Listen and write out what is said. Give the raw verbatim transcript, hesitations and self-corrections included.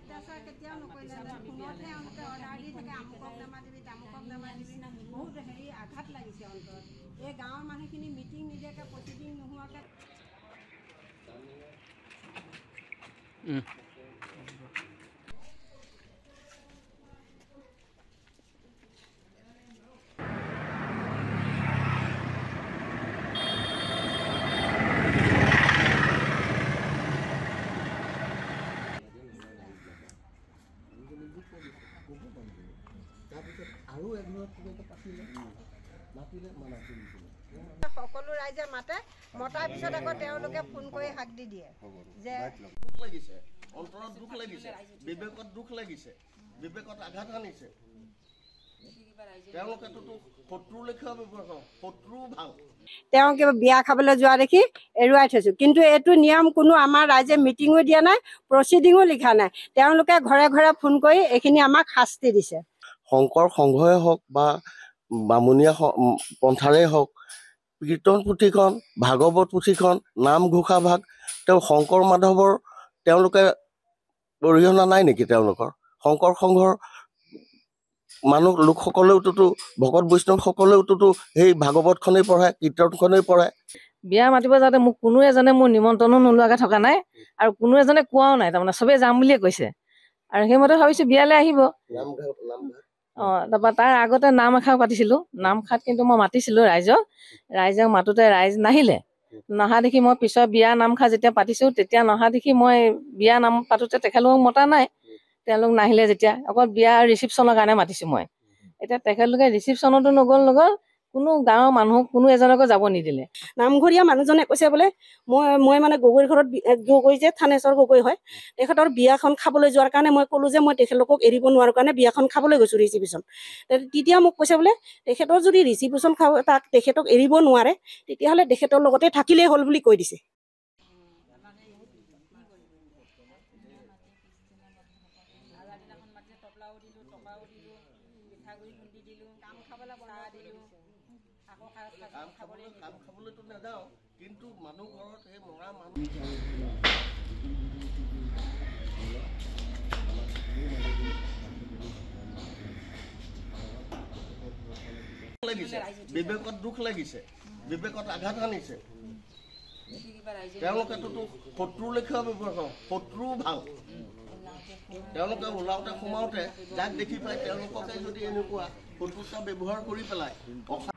অত্যাচাৰ কেতিয়াও নকৰিলে ফোনতহে তেওঁলোকে অৰ্ডাৰ দি থাকে আমুকক নামা দিবি তামুকক নামা দিবি বহুত হেৰি আঘাত লাগিছে অন্তত এই গাঁৱৰ মানুহখিনি মিটিং নিদিয়াকৈ প্ৰচিডিং নোহোৱাকৈ সকলো ৰাইজে মাতে মতাৰ পিছত আকৌ তেওঁলোকে ফোন কৰি হাক দি দিয়ে যে দুখ লাগিছে অন্তৰত দুখ লাগিছে বিবেকত দুখ লাগিছে বিবেকত আঘাত আনিছে তেওঁলোকেতো শত্ৰু লেখীয়া ব্যৱহাৰ কৰে শত্ৰু ভাল তেওঁ কিবা বিয়া খাবলৈ যোৱা দেখি এৰুৱাই থৈছোঁ কিন্তু এইটো নিয়ম কোনো আমাৰ ৰাইজে মিটিঙো দিয়া নাই প্ৰচিডিঙো লিখা নাই তেওঁলোকে ঘৰে ঘৰে ফোন কৰি এইখিনি আমাক শাস্তি দিছে শংকৰ সংঘই হওক বা বামুণীয়া পন্থাৰে হওক কীৰ্তন পুথিখন ভাগৱত পুথিখন নামঘোষা ভাগ তেওঁ শংকৰ মাধৱৰ তেওঁলোকে অৰিহণা নাই নেকি তেওঁলোকৰ শংকৰ সংঘৰ মানুহ লোকসকলেওতো ভকত বৈষ্ণৱসকলেওতো সেই ভাগৱতখনেই পঢ়ায় কীৰ্তনখনেই পঢ়ায় বিয়া মাতিব যাওঁতে মোক কোনো এজনে মোৰ নিমন্ত্ৰণো নোলোৱাকৈ থকা নাই আৰু কোনো এজনে কোৱাও নাই তাৰমানে চবেই যাম বুলিয়ে কৈছে আৰু সেইমতে ভাবিছোঁ বিয়ালৈ আহিব অঁ তাৰপৰা তাৰ আগতে নাম এষাৰ পাতিছিলোঁ নামষাৰত কিন্তু মই মাতিছিলোঁ ৰাইজক ৰাইজক মাতোতে ৰাইজ নাহিলে নহা দেখি মই পিছত বিয়া নামষাৰ যেতিয়া পাতিছোঁ তেতিয়া নহা দেখি মই বিয়া নাম পাতোতে তেখেতলোকক মতা নাই তেওঁলোক নাহিলে যেতিয়া অকল বিয়া ৰিচিপশ্যনৰ কাৰণে মাতিছোঁ মই এতিয়া তেখেতলোকে ৰিচিপশ্যনতো নগ'ল নগ'ল কোনো গাঁৱৰ মানুহ কোনো এজনকো যাব নিদিলে নামঘৰীয়া মানুহজনে কৈছে বোলে মই মই মানে গগৈৰ ঘৰত গগৈ যে থানেশ্বৰ গগৈ হয় তেখেতৰ বিয়াখন খাবলৈ যোৱাৰ কাৰণে মই ক'লোঁ যে মই তেখেতলোকক এৰিব নোৱাৰোঁ কাৰণে বিয়াখন খাবলৈ গৈছোঁ ৰিচিপশ্যন তেতিয়া মোক কৈছে বোলে তেখেতৰ যদি ৰিচিপশ্যন খাব তাক তেখেতক এৰিব নোৱাৰে তেতিয়াহ'লে তেখেতৰ লগতে থাকিলেই হ'ল বুলি কৈ দিছে কিন্তু মানুহ ঘৰত সেই মৰা মানুহ লাগিছে বিবেকত দুখ লাগিছে বিবেকত আঘাত আনিছে তেওঁলোকেতো শত্ৰু লেখীয়া ব্যৱহাৰ কৰে শত্ৰু ভাল তেওঁলোকে ওলাওঁতে সোমাওঁতে যাক দেখি পাই তেওঁলোককে যদি এনেকুৱা শত্ৰুতা ব্যৱহাৰ কৰি পেলাই